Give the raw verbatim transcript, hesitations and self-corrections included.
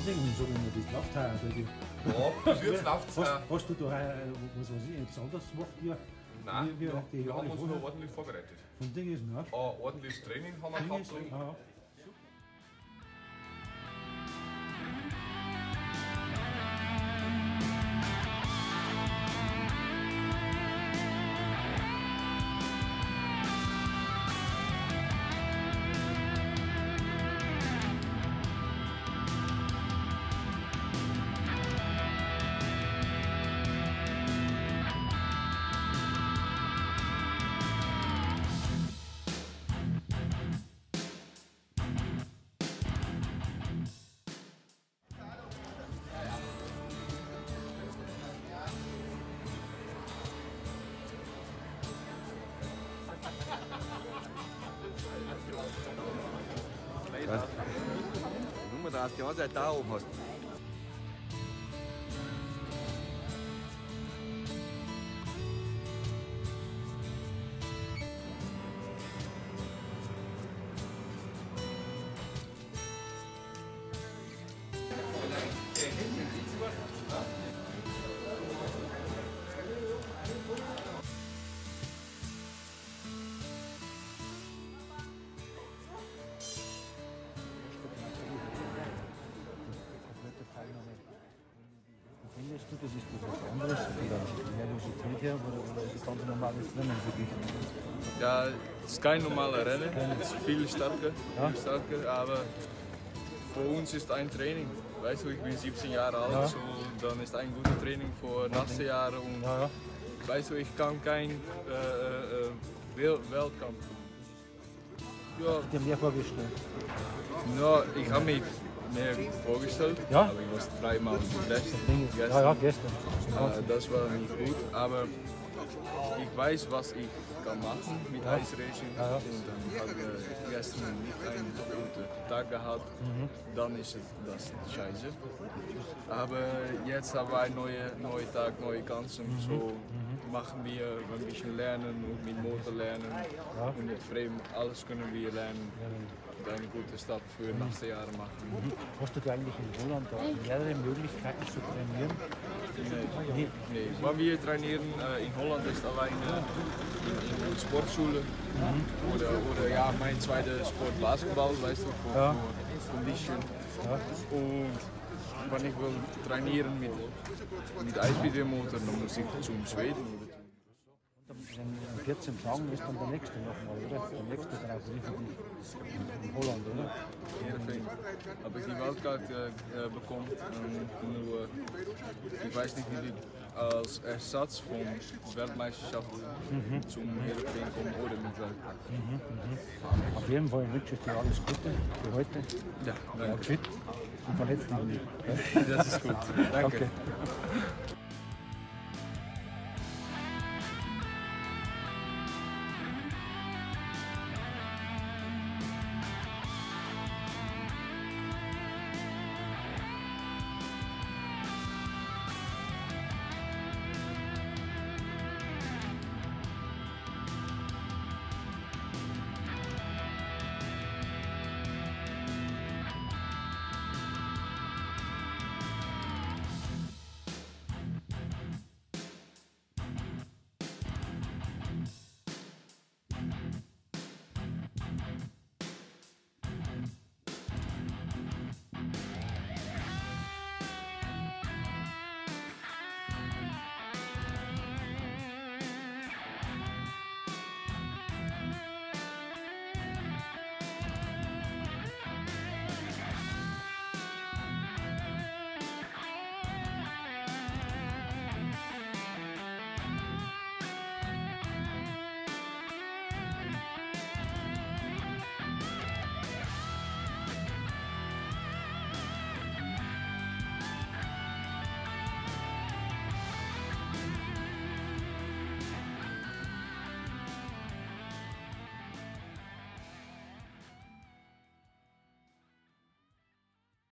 Training, so wie man das läuft heuer. Ja, bis jetzt läuft es. Hast, hast du da heuer, was weiß ich, etwas anderes gemacht? Wie, Nein, wie, wie wir, die wir Jahre haben uns vorher? noch ordentlich vorbereitet. Von Ding ist noch. Ein ordentliches Training haben wir gehabt. Und Ja. Was? Nur da hast du ja da oben hast. Findest du, das ist was anderes von der Nervosität her oder, oder ist das ganz normales Rennen für dich? Ja, es ist kein normaler Rennen, es ist viel stärker, Ja. viel stärker, aber für uns ist ein Training. Weißt du, ich bin siebzehn Jahre alt, Ja. so, dann ist ein gutes Training für nächste Jahre und Ja, ja. weißt du, ich kann kein äh, äh, Wel Weltkampf. Ja, Die haben mehr vorgestellt. no, ich habe mich mehr vorgestellt, Ja. aber ich muss dreimal getestet. Ding. Ja, ja, gestern. Äh, das war nicht gut, aber ich weiß, was ich kann machen mit Ja. Ice Racing. Ja, ja. Und dann habe ich gestern nicht einen guten Tag gehabt, Mhm. dann ist es das scheiße. Aber jetzt haben wir einen neuen, neuen Tag, neue Chancen. Mhm. So machen wir ein bisschen lernen und mit Motor lernen Ja. und mit Frame, alles können wir lernen. Und einen guten Start für nächste Jahre machen. Hast du da eigentlich in Holland da mehrere Möglichkeiten zu trainieren? Nee. Nee. Nee, wenn wir trainieren äh, in Holland ist allein äh, in, in der Sportschule oder, oder ja, mein zweiter Sport Basketball, weißt du, für, Ja. für Condition. Ja. Und wenn ich will trainieren mit, mit Eisbietermotor, dann muss ich zum Schweden. In vierzehn Tagen ist dann der nächste nochmal, oder? Der nächste Grand Prix für dich in Holland, oder? Heerenveen habe ich die Weltkarte äh, bekommen. Ähm, nur, ich weiß nicht, wie die als Ersatz von Weltmeisterschaft zum Heerenveen kommen oder mit Weltkarte. Auf jeden Fall wünsche ich dir alles Gute für heute. Ja, Ja, danke. fit und verletzt dich nicht. Das ist gut. Danke. Danke.